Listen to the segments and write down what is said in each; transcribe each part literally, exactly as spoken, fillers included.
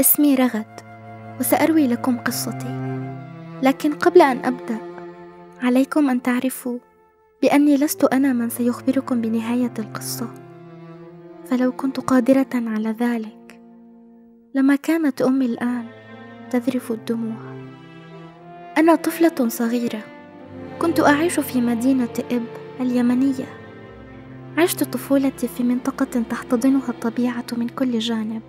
اسمي رغد، وسأروي لكم قصتي. لكن قبل أن أبدأ عليكم أن تعرفوا بأني لست أنا من سيخبركم بنهاية القصة، فلو كنت قادرة على ذلك لما كانت أمي الآن تذرف الدموع. أنا طفلة صغيرة كنت أعيش في مدينة إب اليمنية. عشت طفولتي في منطقة تحتضنها الطبيعة من كل جانب.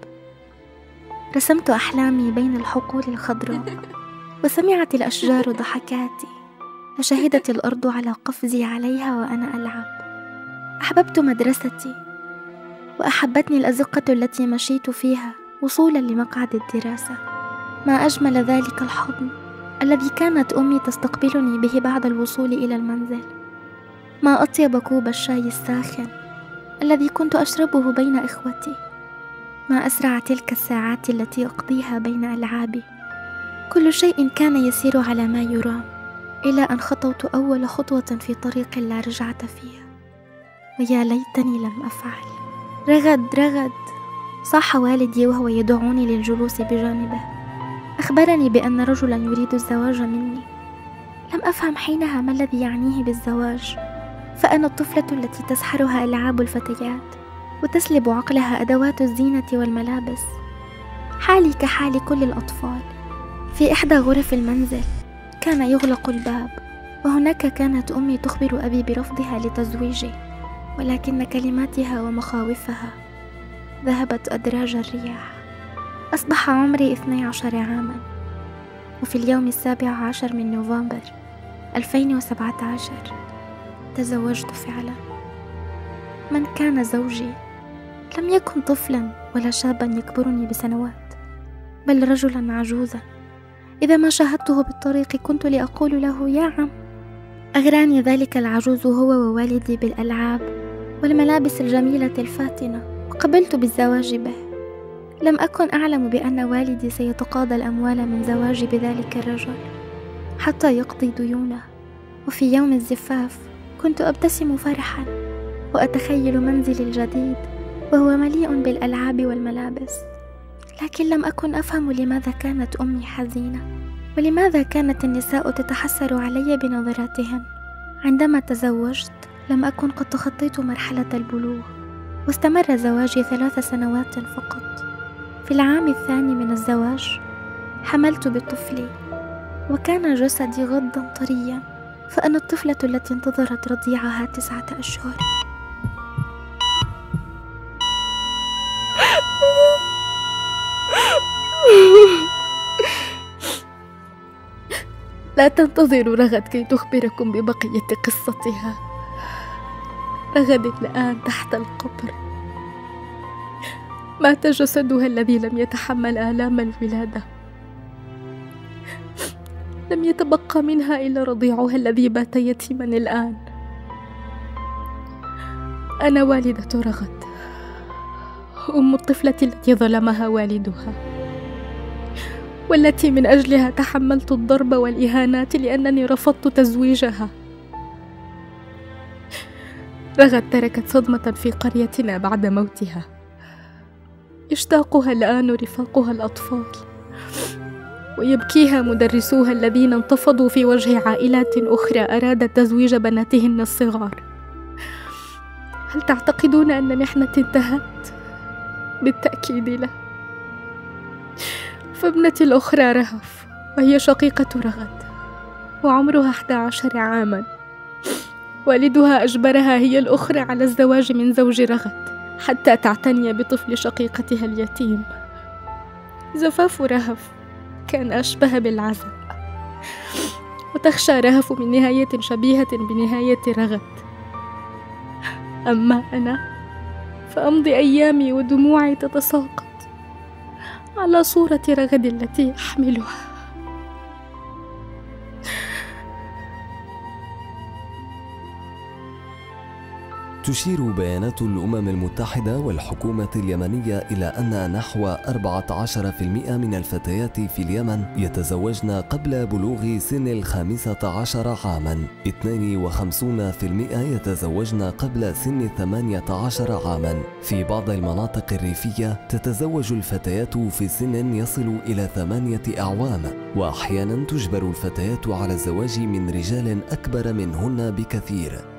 رسمت أحلامي بين الحقول الخضراء، وسمعت الأشجار ضحكاتي، فشهدت الأرض على قفزي عليها وأنا ألعب. أحببت مدرستي، وأحبتني الأزقة التي مشيت فيها وصولا لمقعد الدراسة. ما أجمل ذلك الحضن الذي كانت أمي تستقبلني به بعد الوصول إلى المنزل. ما أطيب كوب الشاي الساخن الذي كنت أشربه بين إخوتي. ما أسرع تلك الساعات التي أقضيها بين ألعابي. كل شيء كان يسير على ما يرام، إلى أن خطوت أول خطوة في طريق لا رجعة فيها، ويا ليتني لم أفعل. رغد رغد، صاح والدي وهو يدعوني للجلوس بجانبه. أخبرني بأن رجلا يريد الزواج مني. لم أفهم حينها ما الذي يعنيه بالزواج، فأنا الطفلة التي تسحرها ألعاب الفتيات وتسلب عقلها أدوات الزينة والملابس. حالي كحال كل الأطفال. في إحدى غرف المنزل كان يغلق الباب، وهناك كانت أمي تخبر أبي برفضها لتزويجي، ولكن كلماتها ومخاوفها ذهبت أدراج الرياح. أصبح عمري اثني عشر عاما، وفي اليوم السابع عشر من نوفمبر ألفين وسبعة عشر تزوجت فعلا. من كان زوجي لم يكن طفلا ولا شابا يكبرني بسنوات، بل رجلا عجوزا. إذا ما شاهدته بالطريق كنت لأقول له يا عم. أغراني ذلك العجوز هو ووالدي بالألعاب والملابس الجميلة الفاتنة، وقبلت بالزواج به. لم أكن أعلم بأن والدي سيتقاضى الأموال من زواجي بذلك الرجل حتى يقضي ديونه. وفي يوم الزفاف كنت أبتسم فرحا، وأتخيل منزلي الجديد وهو مليء بالألعاب والملابس. لكن لم أكن أفهم لماذا كانت أمي حزينة، ولماذا كانت النساء تتحسر علي بنظراتهن. عندما تزوجت لم أكن قد تخطيت مرحلة البلوغ، واستمر زواجي ثلاث سنوات فقط. في العام الثاني من الزواج حملت بطفلي، وكان جسدي غضا طريا، فأنا الطفلة التي انتظرت رضيعها تسعة أشهر. لا تنتظروا رغد كي تخبركم ببقية قصتها. رغد الآن تحت القبر. مات جسدها الذي لم يتحمل آلام الولادة. لم يتبقى منها إلا رضيعها الذي بات يتيما الآن. أنا والدة رغد، أم الطفلة التي ظلمها والدها، والتي من أجلها تحملت الضرب والإهانات لأنني رفضت تزويجها. رغد تركت صدمة في قريتنا بعد موتها. يشتاقها الآن رفاقها الأطفال، ويبكيها مدرسوها الذين انتفضوا في وجه عائلات أخرى أرادت تزويج بناتهن الصغار. هل تعتقدون أن محنتي انتهت؟ بالتأكيد لا. فابنتي الأخرى رهف، وهي شقيقة رغد، وعمرها أحد عشر عاما. والدها أجبرها هي الأخرى على الزواج من زوج رغد حتى تعتني بطفل شقيقتها اليتيم. زفاف رهف كان أشبه بالعزاء، وتخشى رهف من نهاية شبيهة بنهاية رغد. أما أنا فأمضي أيامي ودموعي تتساقط على صورة رغد التي أحملها. Tu تشير بيانات الأمم المتحدة والحكومة اليمنية إلى أن نحو أربعة عشر بالمئة من الفتيات في اليمن يتزوجن قبل بلوغ سن الخامسة عشر عاماً، اثنين وخمسين بالمئة يتزوجن قبل سن الثمانية عشر عاماً. في بعض المناطق الريفية تتزوج الفتيات في سن يصل إلى ثمانية أعوام، وأحياناً تجبر الفتيات على الزواج من رجال أكبر منهن بكثير.